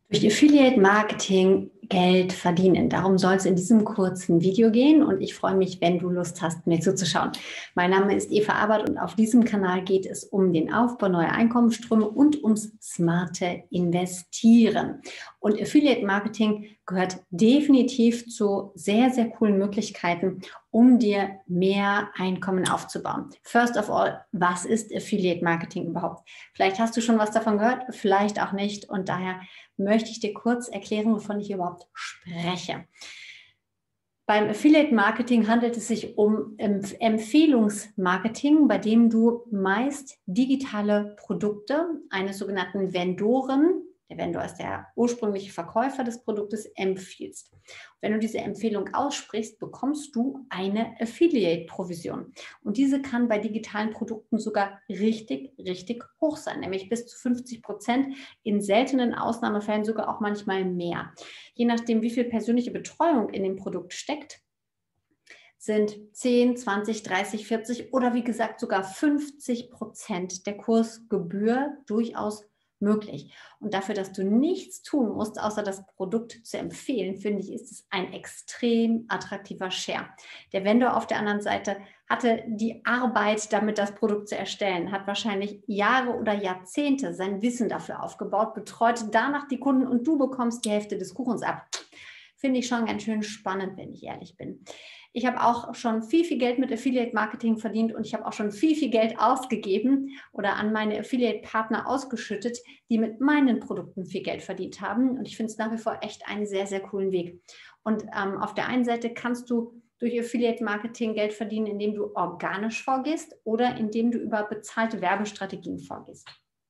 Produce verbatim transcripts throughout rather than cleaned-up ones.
Durch Affiliate Marketing Geld verdienen. Darum soll es in diesem kurzen Video gehen und ich freue mich, wenn du Lust hast, mir zuzuschauen. Mein Name ist Eva Abert und auf diesem Kanal geht es um den Aufbau neuer Einkommensströme und ums smarte Investieren. Und Affiliate Marketing gehört definitiv zu sehr, sehr coolen Möglichkeiten, um dir mehr Einkommen aufzubauen. First of all, was ist Affiliate Marketing überhaupt? Vielleicht hast du schon was davon gehört, vielleicht auch nicht und daher möchte ich dir kurz erklären, wovon ich überhaupt spreche. Beim Affiliate Marketing handelt es sich um Empfehlungsmarketing, bei dem du meist digitale Produkte eines sogenannten Vendoren, der Vendor ist der ursprüngliche Verkäufer des Produktes, empfiehlst. Wenn du diese Empfehlung aussprichst, bekommst du eine Affiliate-Provision. Und diese kann bei digitalen Produkten sogar richtig, richtig hoch sein, nämlich bis zu fünfzig Prozent, in seltenen Ausnahmefällen sogar auch manchmal mehr. Je nachdem, wie viel persönliche Betreuung in dem Produkt steckt, sind zehn, zwanzig, dreißig, vierzig oder wie gesagt sogar fünfzig Prozent der Kursgebühr durchaus möglich. Und dafür, dass du nichts tun musst, außer das Produkt zu empfehlen, finde ich, ist es ein extrem attraktiver Share. Der Vendor auf der anderen Seite hatte die Arbeit, damit das Produkt zu erstellen, hat wahrscheinlich Jahre oder Jahrzehnte sein Wissen dafür aufgebaut, betreut danach die Kunden und du bekommst die Hälfte des Kuchens ab. Finde ich schon ganz schön spannend, wenn ich ehrlich bin. Ich habe auch schon viel, viel Geld mit Affiliate Marketing verdient und ich habe auch schon viel, viel Geld ausgegeben oder an meine Affiliate-Partner ausgeschüttet, die mit meinen Produkten viel Geld verdient haben. Und ich finde es nach wie vor echt einen sehr, sehr coolen Weg. Und ähm, auf der einen Seite kannst du durch Affiliate Marketing Geld verdienen, indem du organisch vorgehst oder indem du über bezahlte Werbestrategien vorgehst.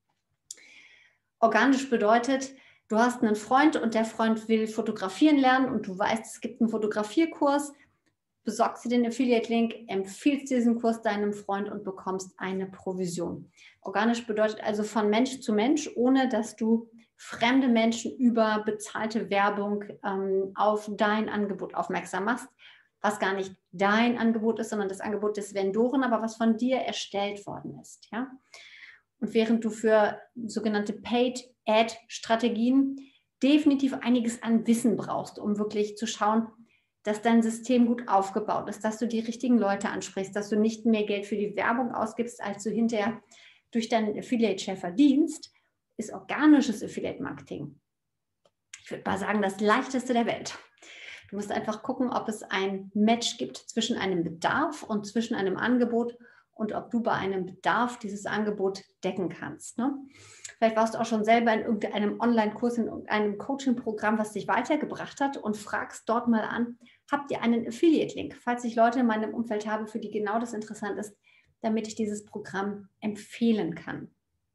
Organisch bedeutet, du hast einen Freund und der Freund will fotografieren lernen und du weißt, es gibt einen Fotografierkurs, besorgst dir den Affiliate-Link, empfiehlst diesen Kurs deinem Freund und bekommst eine Provision. Organisch bedeutet also von Mensch zu Mensch, ohne dass du fremde Menschen über bezahlte Werbung ähm, auf dein Angebot aufmerksam machst, was gar nicht dein Angebot ist, sondern das Angebot des Vendoren, aber was von dir erstellt worden ist. Ja? Und während du für sogenannte Paid-Ad-Strategien definitiv einiges an Wissen brauchst, um wirklich zu schauen, dass dein System gut aufgebaut ist, dass du die richtigen Leute ansprichst, dass du nicht mehr Geld für die Werbung ausgibst, als du hinterher durch deinen Affiliate-Share verdienst, ist organisches Affiliate-Marketing. Ich würde mal sagen, das leichteste der Welt. Du musst einfach gucken, ob es ein Match gibt zwischen einem Bedarf und zwischen einem Angebot und ob du bei einem Bedarf dieses Angebot decken kannst. Ne? Vielleicht warst du auch schon selber in irgendeinem Online-Kurs, in irgendeinem Coaching-Programm, was dich weitergebracht hat und fragst dort mal an, habt ihr einen Affiliate-Link? Falls ich Leute in meinem Umfeld habe, für die genau das interessant ist, damit ich dieses Programm empfehlen kann.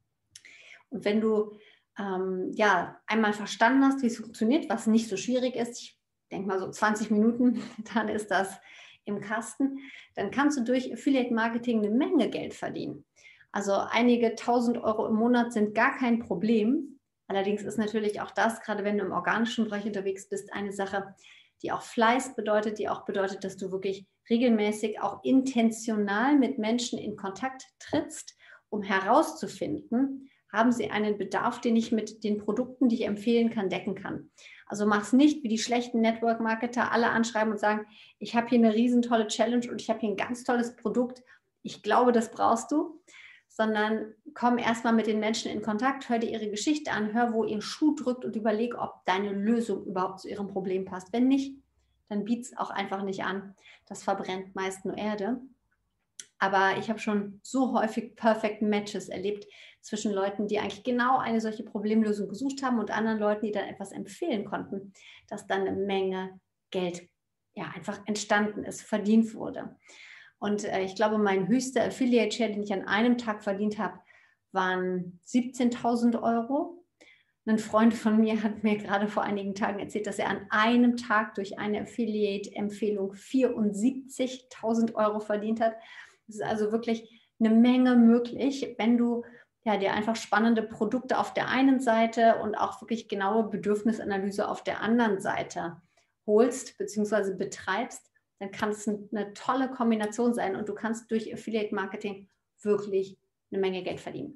Und wenn du ähm, ja, einmal verstanden hast, wie es funktioniert, was nicht so schwierig ist, ich denke mal so zwanzig Minuten, dann ist das im Kasten, dann kannst du durch Affiliate Marketing eine Menge Geld verdienen. Also einige tausend Euro im Monat sind gar kein Problem. Allerdings ist natürlich auch das, gerade wenn du im organischen Bereich unterwegs bist, eine Sache, die auch Fleiß bedeutet, die auch bedeutet, dass du wirklich regelmäßig auch intentional mit Menschen in Kontakt trittst, um herauszufinden, haben sie einen Bedarf, den ich mit den Produkten, die ich empfehlen kann, decken kann. Also mach es nicht wie die schlechten Network-Marketer, alle anschreiben und sagen, ich habe hier eine riesen tolle Challenge und ich habe hier ein ganz tolles Produkt. Ich glaube, das brauchst du. Sondern komm erstmal mit den Menschen in Kontakt, hör dir ihre Geschichte an, hör, wo ihr Schuh drückt und überleg, ob deine Lösung überhaupt zu ihrem Problem passt. Wenn nicht, dann biet es auch einfach nicht an. Das verbrennt meist nur Erde. Aber ich habe schon so häufig Perfect Matches erlebt zwischen Leuten, die eigentlich genau eine solche Problemlösung gesucht haben und anderen Leuten, die dann etwas empfehlen konnten, dass dann eine Menge Geld ja, einfach entstanden ist, verdient wurde. Und äh, ich glaube, mein höchster Affiliate-Share, den ich an einem Tag verdient habe, waren siebzehntausend Euro. Ein Freund von mir hat mir gerade vor einigen Tagen erzählt, dass er an einem Tag durch eine Affiliate-Empfehlung vierundsiebzigtausend Euro verdient hat. Das ist also wirklich eine Menge möglich, wenn du ja, dir einfach spannende Produkte auf der einen Seite und auch wirklich genaue Bedürfnisanalyse auf der anderen Seite holst bzw. betreibst, dann kann es eine tolle Kombination sein und du kannst durch Affiliate Marketing wirklich eine Menge Geld verdienen.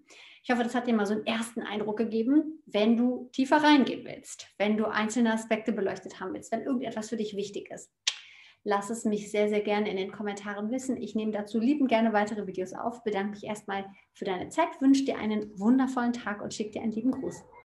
Ich hoffe, das hat dir mal so einen ersten Eindruck gegeben, wenn du tiefer reingehen willst, wenn du einzelne Aspekte beleuchtet haben willst, wenn irgendetwas für dich wichtig ist. Lass es mich sehr, sehr gerne in den Kommentaren wissen. Ich nehme dazu liebend gerne weitere Videos auf. Bedanke mich erstmal für deine Zeit, wünsche dir einen wundervollen Tag und schicke dir einen lieben Gruß.